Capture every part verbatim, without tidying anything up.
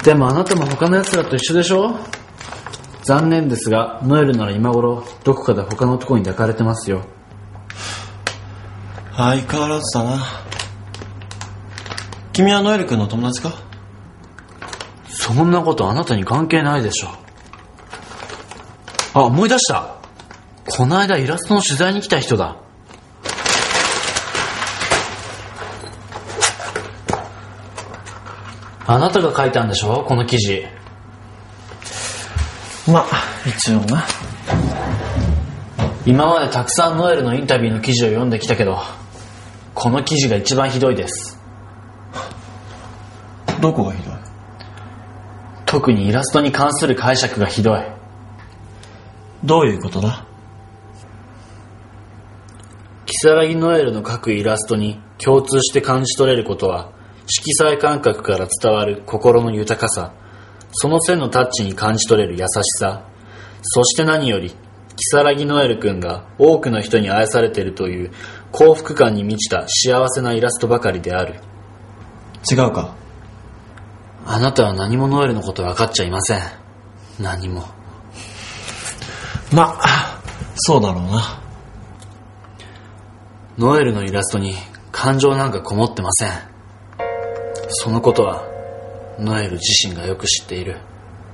でもあなたも他の奴らと一緒でしょ。残念ですがノエルなら今頃どこかで他の男に抱かれてますよ。 相変わらずだな。君はノエル君の友達か？ そんなことあなたに関係ないでしょ。あ、思い出した。この間イラストの取材に来た人だ。あなたが書いたんでしょ、この記事。 まあ一応な。 今までたくさんノエルのインタビューの記事を読んできたけど、この記事が一番ひどいです。 どこがひどい？ 特にイラストに関する解釈がひどい。 どういうことだ？ 如月ノエルの描くイラストに共通して感じ取れることは、色彩感覚から伝わる心の豊かさ、その線のタッチに感じ取れる優しさ、そして何より如月ノエル君が多くの人に愛されているという幸福感に満ちた幸せなイラストばかりである。 違うか？ あなたは何もノエルのこと分かっちゃいません。何も。 まあそうだろうな。 ノエルのイラストに感情なんかこもってません。そのことはノエル自身がよく知っている。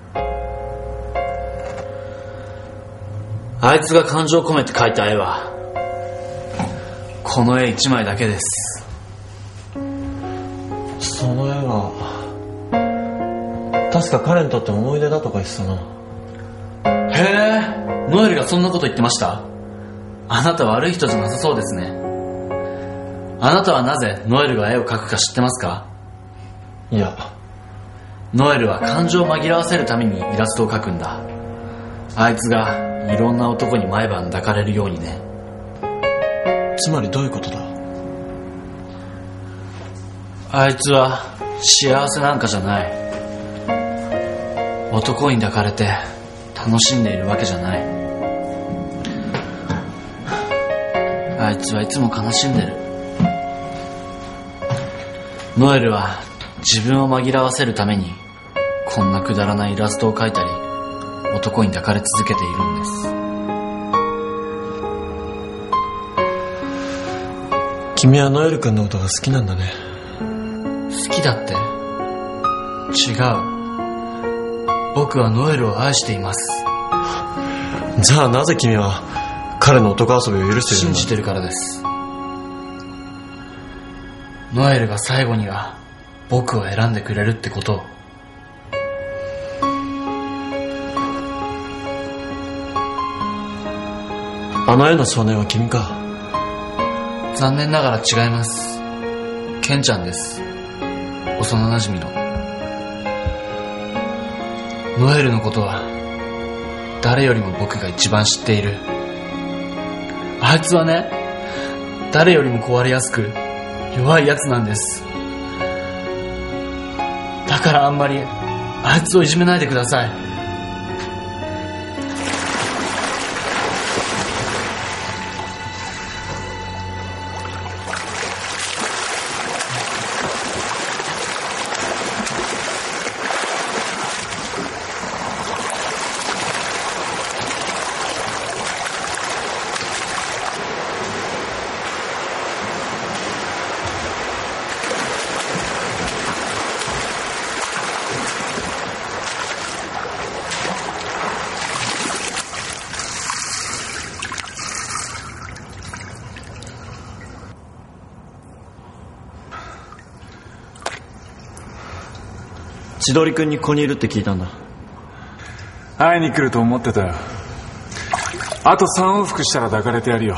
あいつが感情を込めて描いた絵はこの絵一枚だけです。 その絵は確か彼にとって思い出だとか言ってたな。 へえ、ノエルがそんなこと言ってました。あなた悪い人じゃなさそうですね。あなたはなぜノエルが絵を描くか知ってますか？ いや。 ノエルは感情を紛らわせるためにイラストを描くんだ。あいつがいろんな男に毎晩抱かれるようにね。 つまりどういうことだ？ あいつは幸せなんかじゃない。男に抱かれて楽しんでいるわけじゃない。あいつはいつも悲しんでる。ノエルは自分を紛らわせるためにこんなくだらないイラストを描いたり男に抱かれ続けているんです。 君はノエル君のことが好きなんだね。 好きだって？違う。僕はノエルを愛しています。 じゃあなぜ君は彼の男遊びを許しているんだ？ 信じてるからです。ノエルが最後には僕を選んでくれるってことを。 あの絵の少年は君か？ 残念ながら違います。ケンちゃんです。幼なじみの。ノエルのことは誰よりも僕が一番知っている。あいつはね、誰よりも壊れやすく弱いやつなんです。だからあんまりあいつをいじめないでください。 千鳥くんにここにいるって聞いたんだ。 会いに来ると思ってたよ。あとさん往復したら抱かれてやるよ。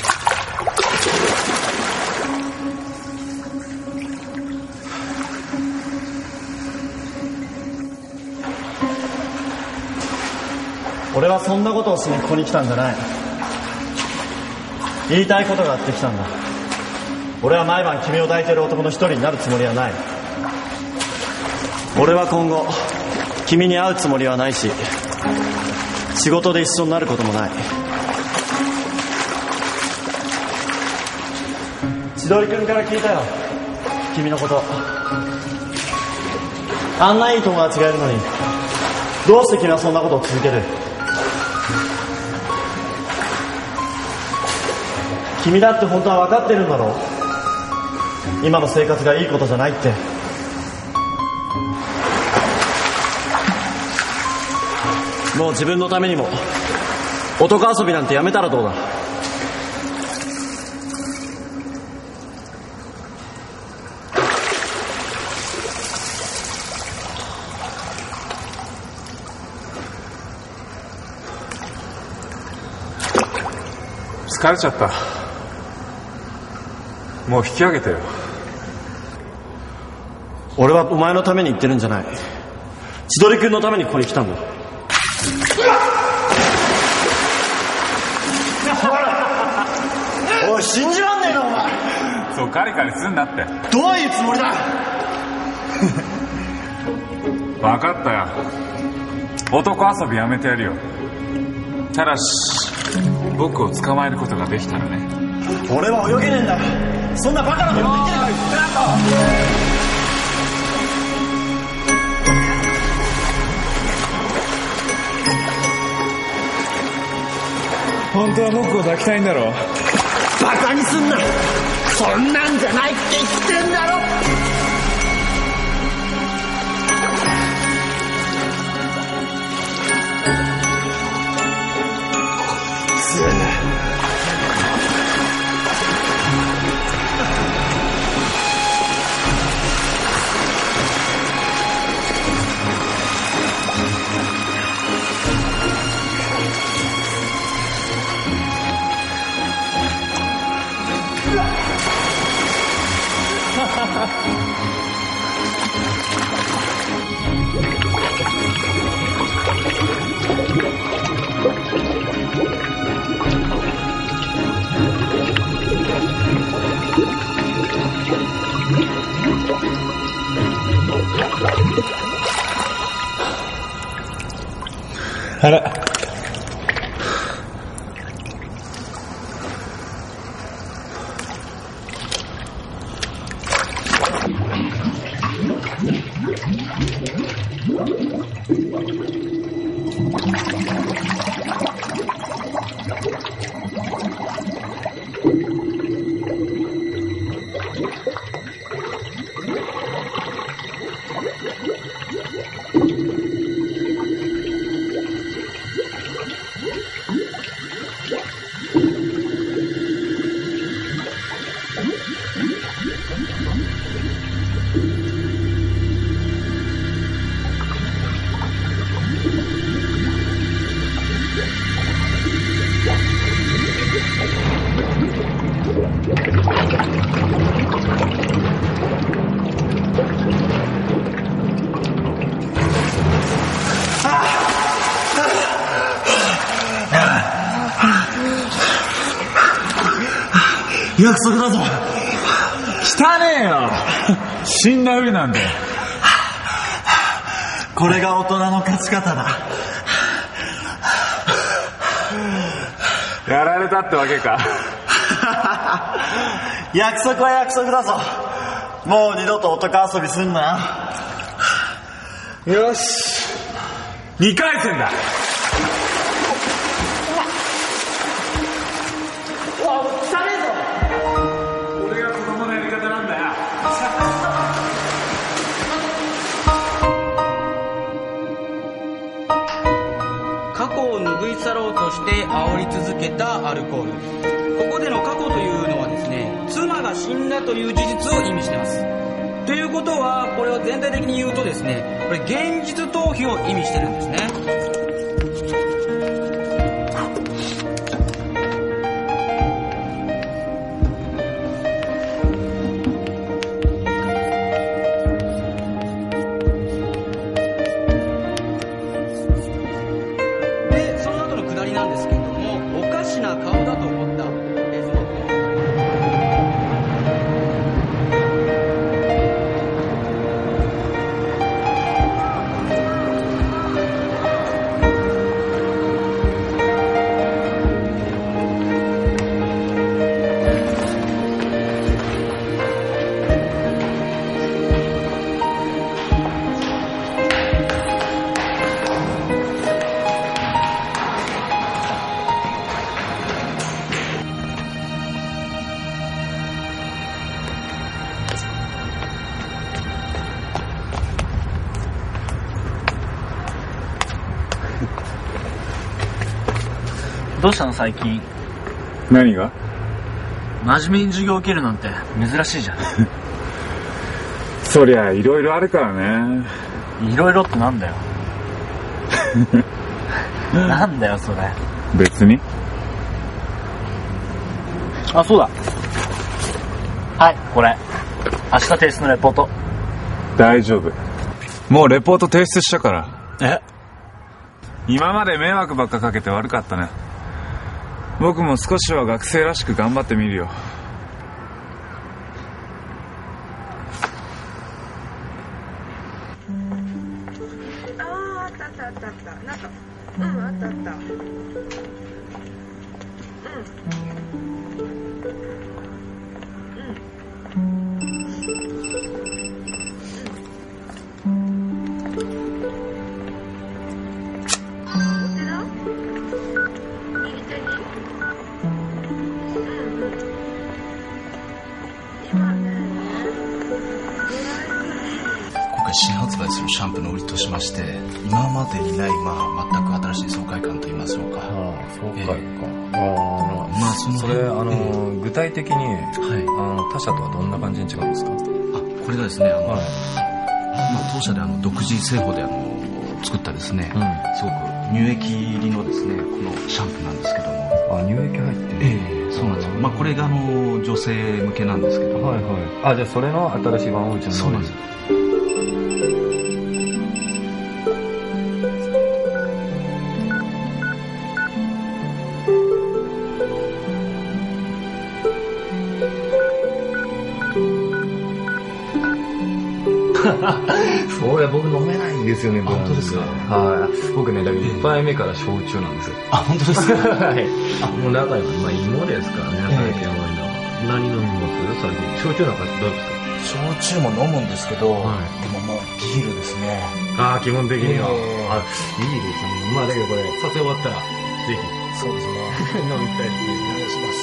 俺はそんなことをしにここに来たんじゃない。言いたいことがあって来たんだ。俺は毎晩君を抱いている男の一人になるつもりはない。俺は今後君に会うつもりはないし、仕事で一緒になることもない。千鳥君から聞いたよ、君のこと。 あんないい友達がいるのにどうして君はそんなことを続ける？君だって本当は分かってるんだろう。今の生活がいいことじゃないって。もう自分のためにも男遊びなんてやめたらどうだ？ 疲れちゃった。もう引き上げてよ。 俺はお前のために言ってるんじゃない。千鳥君のためにここに来たんだ。おい、信じらんねえなお前。 そうカリカリすんなって。 どういうつもりだ。 分かったよ。男遊びやめてやるよ。ただし僕を捕まえることができたらね。 俺は泳げねえんだ。そんなバカなことできるか。 本当は僕を抱きたいんだろ。 バカにすんな。そんなんじゃないって言ってんだろ。すげえ。 あら。約束だぞ。 汚ねえよ。死んだふりなんだよ。 これが大人の勝ち方だ。 やられたってわけか。 約束は約束だぞ。もう二度と男遊びすんなよ。よし、にかい戦だ。 過去を拭い去ろうとして煽り続けたアルコール。ここでの過去というのはですね、妻が死んだという事実を意味しています。ということはこれを全体的に言うとですね、これ現実逃避を意味してるんですね。なんですけれども、おかしな顔だと思った映像。 どうしたの最近？ 何が？ 真面目に授業受けるなんて珍しいじゃん。 そりゃいろいろあるからね。 いろいろってなんだよ。なんだよそれ。 別に。 あ、そうだ。はい、これ明日提出のレポート。 大丈夫、もうレポート提出したから。 え？ 今まで迷惑ばっかかけて悪かったね。僕も少しは学生らしく頑張ってみるよ。 ああ、あったあったあったあった。なんか、うん、あったあった。うん。 新発売するシャンプーの売りとしまして、今までにない、まあ、全く新しい爽快感といいましょうか。 ああ、爽快感。 えー、 ああ、 まあそのそれあの、えー、具体的に、 はい、 あの他社とはどんな感じに違うんですか？ あ、これがですね、あの、はい、まあ、当社であの独自製法であの作ったですね、うん、すごく乳液入りのですね、このシャンプーなんですけども。 あ、乳液入ってる。 ええー、そうなんですよ。まあこれがあの女性向けなんですけども。 はいはい。あ、じゃあそれの新しい版をうちの。 そうなんですよ。 そうや、僕飲めないんですよね。 本当ですか？ はい。僕ね、だからいっぱいめから焼酎なんですよ。 あ、本当ですか？ はい。あ、もう仲良い。まあ芋ですからね、最近甘いのは。何飲みます最近？焼酎なんかどうですか？ 焼酎も飲むんですけど、はい、でももうビールですね。 ああ、基本的には。えー、あ、いいですね。まあだけどこれ、撮影終わったら、ぜひ。 そうですね。 飲みたいですね。 お願いします。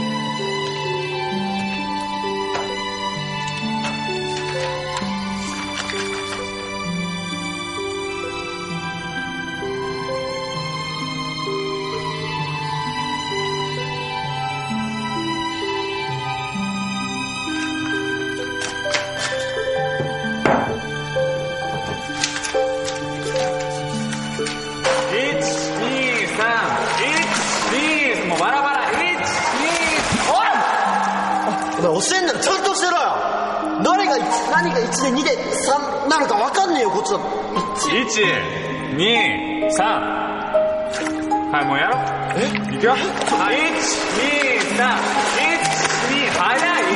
教えんならちゃんとしてろよ。誰がいち、何がいちでにでさんなのか分かんねえよ、こっちだ。 いち、に、さん。はい、もうやろう。え？いくよ。はい、いち、に、さん。いち、に、早い。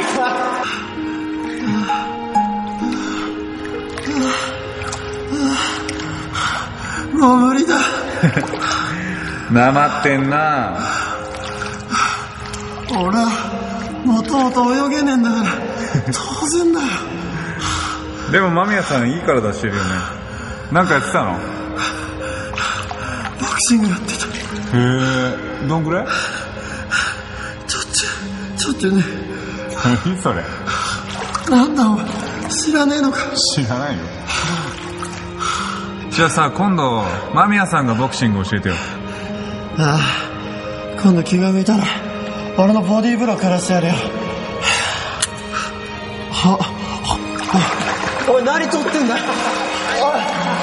もう無理だ。 なまってんな。 俺はもともと泳げねえんだから当然だよ。 でも間宮さんいい体してるよね。なんかやってたの？ ボクシングやってた。 へえ、どんぐらい？ ちょっちゅちょっちゅね。 何それ？ なんだお前、知らねえのか？ 知らないよ。じゃあさ、今度間宮さんがボクシング教えてよ。 ああ、今度気が向いたら俺のボディーブローからしてやるよ。ははおい、何撮ってんだよ。おい、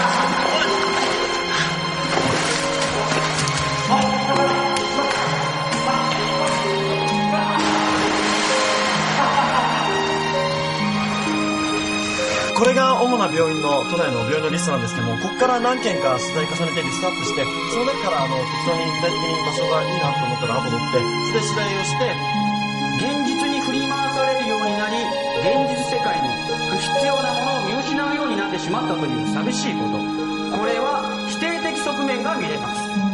これが主な病院の都内の病院のリストなんですけども、ここから何件か取材重ねてリストアップして、その中からあの適当に具体的に場所がいいなと思ったら後取って、それで取材をして、 現実に振り回されるようになり、現実世界に不必要なものを見失うようになってしまったという寂しいこと、これは否定的側面が見れます。